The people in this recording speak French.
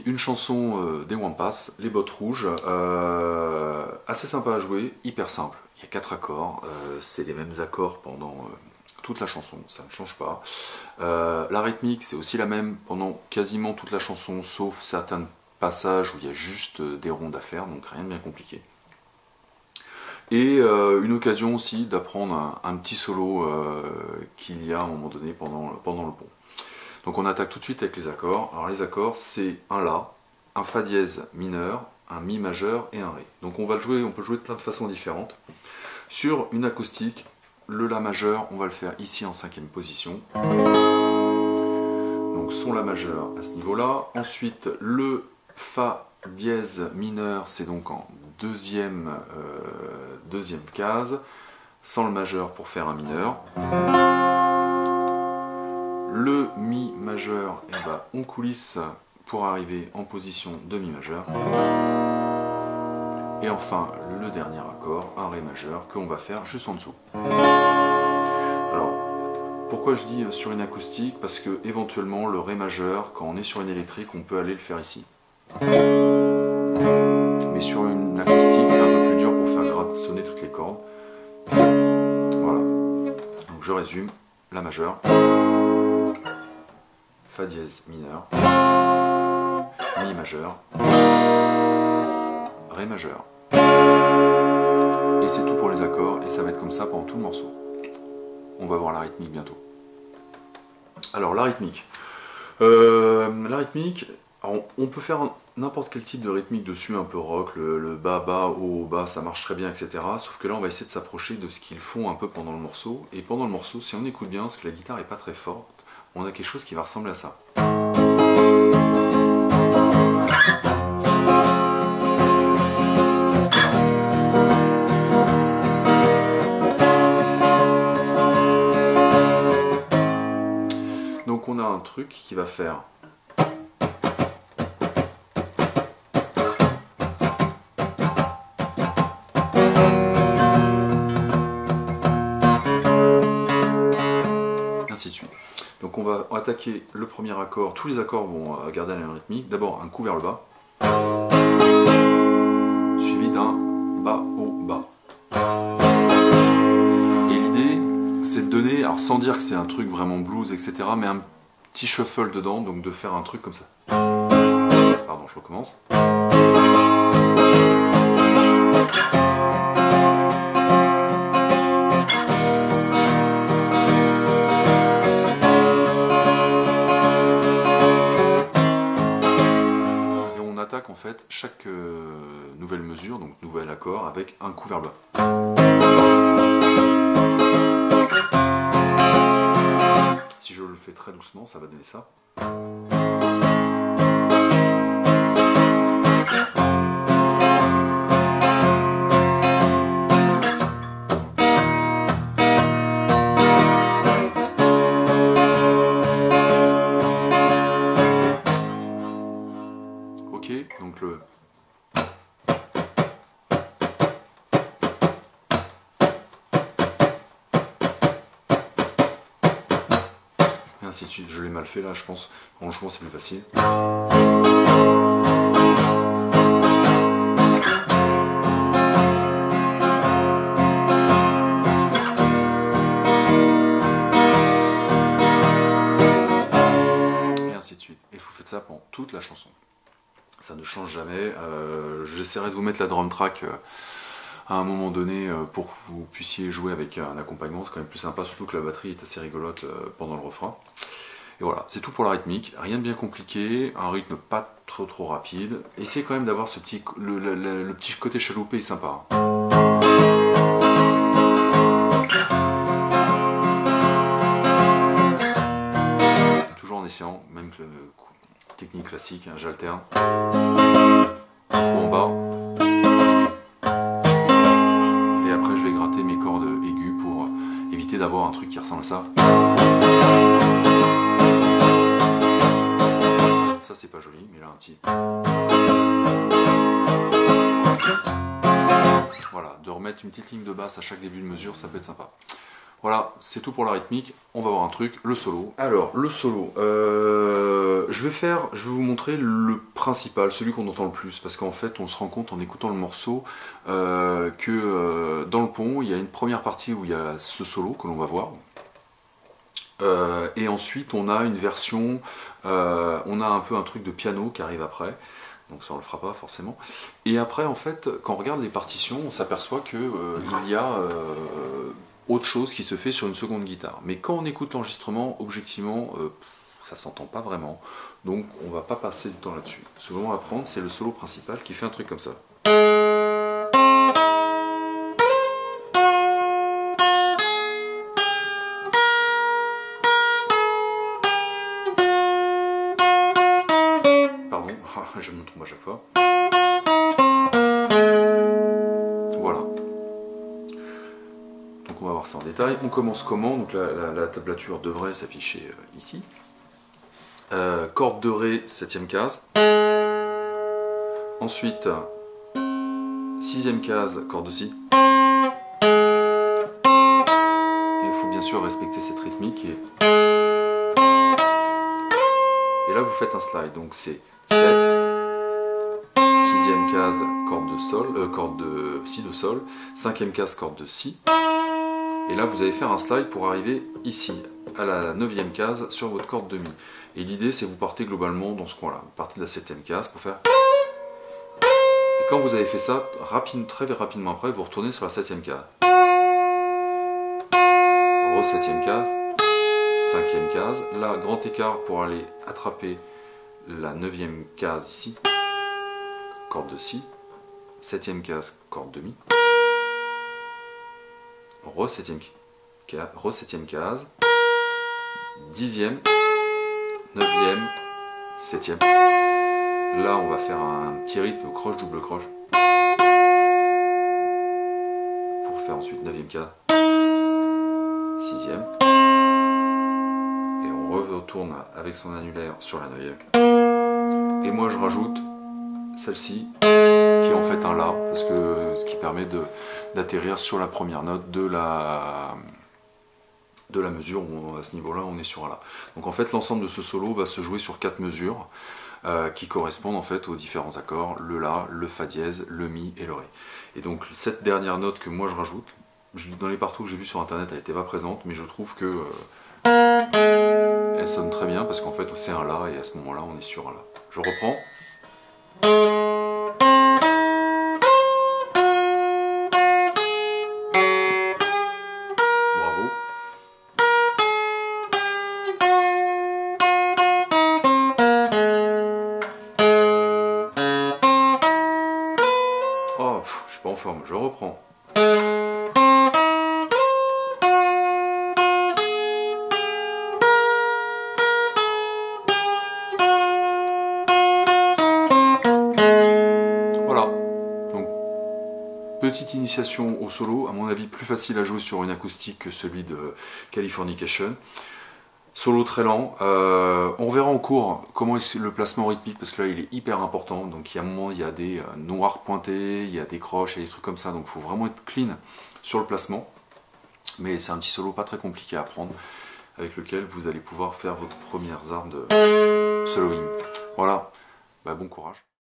une chanson des Wampas, Les Bottes Rouges, assez sympa à jouer, hyper simple. Il y a 4 accords, c'est les mêmes accords pendant toute la chanson, ça ne change pas. La rythmique, c'est aussi la même pendant quasiment toute la chanson, sauf certains passages où il y a juste des rondes à faire, donc rien de bien compliqué. Et une occasion aussi d'apprendre un petit solo qu'il y a à un moment donné pendant le pont. Donc on attaque tout de suite avec les accords. Alors les accords, c'est un La, un Fa dièse mineur, un Mi majeur et un Ré. Donc on peut le jouer de plein de façons différentes. Sur une acoustique, le La majeur, on va le faire ici en 5e position. Donc son La majeur à ce niveau-là. Ensuite, le Fa dièse mineur, c'est donc en deuxième case, sans le majeur pour faire un mineur. Le Mi majeur, et ben, on coulisse pour arriver en position de Mi majeur. Et enfin, le dernier accord, un Ré majeur, que on va faire juste en dessous. Alors, pourquoi je dis sur une acoustique? Parce que éventuellement, le Ré majeur, quand on est sur une électrique, on peut aller le faire ici. Mais sur une acoustique, c'est un peu plus dur pour faire sonner toutes les cordes. Voilà. Donc je résume, La majeur, Fa dièse mineur, Mi majeur, Ré majeur. Et c'est tout pour les accords, et ça va être comme ça pendant tout le morceau. On va voir la rythmique bientôt. Alors la rythmique. Alors, on peut faire n'importe quel type de rythmique dessus, un peu rock, le bas, bas, haut, bas, ça marche très bien, etc. Sauf que là, on va essayer de s'approcher de ce qu'ils font un peu pendant le morceau. Et pendant le morceau, si on écoute bien, parce que la guitare n'est pas très forte, on a quelque chose qui va ressembler à ça. Donc on a un truc qui va faire... ainsi de suite. Donc on va attaquer le premier accord, tous les accords vont garder la même rythmique. D'abord un coup vers le bas, suivi d'un bas, haut, bas. Et l'idée, c'est de donner, alors sans dire que c'est un truc vraiment blues, etc., mais un petit shuffle dedans, donc de faire un truc comme ça. Pardon, je recommence. En fait chaque nouvelle mesure, donc nouvel accord avec un coup vers le bas. Si je le fais très doucement, ça va donner ça. Donc le... Et ainsi de suite. Je l'ai mal fait là, je pense. Franchement, c'est plus facile. Et ainsi de suite. Et vous faites ça pendant toute la chanson. Ça ne change jamais. J'essaierai de vous mettre la drum track à un moment donné pour que vous puissiez jouer avec un accompagnement. C'est quand même plus sympa, surtout que la batterie est assez rigolote pendant le refrain. Et voilà, c'est tout pour la rythmique. Rien de bien compliqué, un rythme pas trop rapide. Essayez quand même d'avoir ce petit, le petit côté chaloupé est sympa. Toujours en essayant, même que technique classique, hein, j'alterne. En bas. Et après je vais gratter mes cordes aiguës pour éviter d'avoir un truc qui ressemble à ça. Ça c'est pas joli, mais là un petit... Voilà, de remettre une petite ligne de basse à chaque début de mesure, ça peut être sympa. Voilà, c'est tout pour la rythmique. On va voir un truc, le solo. Alors, le solo, je vais vous montrer le principal, celui qu'on entend le plus, parce qu'en fait, on se rend compte en écoutant le morceau que dans le pont, il y a une première partie où il y a ce solo que l'on va voir. Et ensuite, on a une version, on a un peu un truc de piano qui arrive après. Donc ça on le fera pas forcément. Et après en fait, quand on regarde les partitions, on s'aperçoit que il y a autre chose qui se fait sur une seconde guitare. Mais quand on écoute l'enregistrement, objectivement, ça s'entend pas vraiment. Donc on va pas passer du temps là-dessus. Ce qu'on va apprendre, c'est le solo principal qui fait un truc comme ça. Pardon, je me trompe à chaque fois. Voilà. Donc on va voir ça en détail. On commence comment? Donc la tablature devrait s'afficher ici. Corde de Ré, 7e case. Ensuite, 6e case, corde de Si. Il faut bien sûr respecter cette rythmique. Et là vous faites un slide. Donc c'est 7, 6e case, corde de Sol, corde de Si de Sol, 5e case, corde de Si. Et là vous allez faire un slide pour arriver ici, à la 9e case, sur votre corde de Mi. Et l'idée c'est que vous partez globalement dans ce coin-là. Vous partez de la 7e case pour faire... Et quand vous avez fait ça, très rapidement après, vous retournez sur la 7e case. Re 7e case, 5e case. Là, grand écart pour aller attraper la 9e case ici. Corde de Si. 7e case, corde de Mi. Re 7e case. 10e, 9e, 7e. Là, on va faire un petit rythme croche, double croche. Pour faire ensuite 9e case, 6e. Et on retourne avec son annulaire sur la 9e. Et moi, je rajoute celle-ci, qui est en fait un La, parce que ce qui permet d'atterrir sur la première note de la mesure où à ce niveau-là on est sur un La. Donc en fait l'ensemble de ce solo va se jouer sur 4 mesures qui correspondent en fait aux différents accords, le La, le Fa dièse, le Mi et le Ré. Et donc cette dernière note que moi je rajoute, dans les partout que j'ai vu sur internet elle n'était pas présente, mais je trouve que elle sonne très bien parce qu'en fait c'est un La et à ce moment-là on est sur un La. Je reprends. Oh, je suis pas en forme, je reprends. Voilà. Donc, petite initiation au solo, à mon avis plus facile à jouer sur une acoustique que celui de Californication. Solo très lent, on verra en cours comment est le placement rythmique parce que là il est hyper important, donc il y a un moment il y a des noirs pointés, il y a des croches, il y a des trucs comme ça, donc il faut vraiment être clean sur le placement, mais c'est un petit solo pas très compliqué à apprendre avec lequel vous allez pouvoir faire vos premières armes de soloing. Voilà, bon courage.